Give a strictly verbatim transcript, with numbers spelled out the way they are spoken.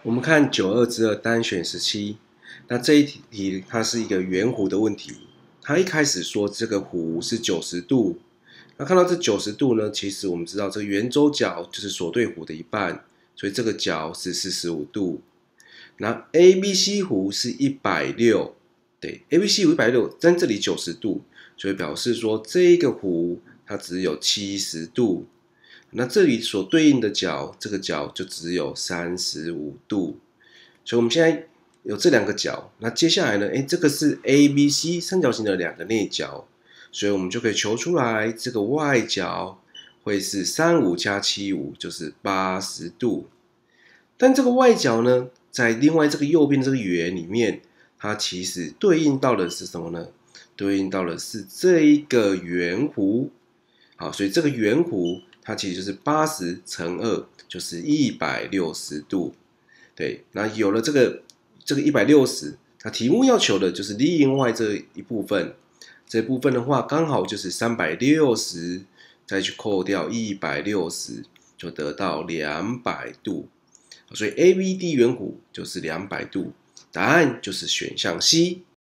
我们看九二之二单选十七，那这一题它是一个圆弧的问题。它一开始说这个弧是九十度，那看到这九十度呢，其实我们知道这个圆周角就是所对弧的一半，所以这个角是四十五度。那 A B C 弧是一百六十，对 ，A B C 弧一百六十，但这里九十度，所以表示说这一个弧它只有七十度。那这里所对应的角，这个角就只有三十五度，所以我们现在有这两个角。那接下来呢？哎，这个是 A B C 三角形的两个内角，所以我们就可以求出来，这个外角会是三十五加七十五，就是八十度。但这个外角呢，在另外这个右边这个圆里面，它其实对应到的是什么呢？对应到的是这一个圆弧。好，所以这个圆弧它其实就是八十乘二，就是一百六十度。对，那有了这个这个一百六十，那题目要求的就是另外这一部分，这部分的话刚好就是三百六十，再去扣掉一百六十，就得到两百度。所以 A B D 圆弧就是两百度，答案就是选项 C。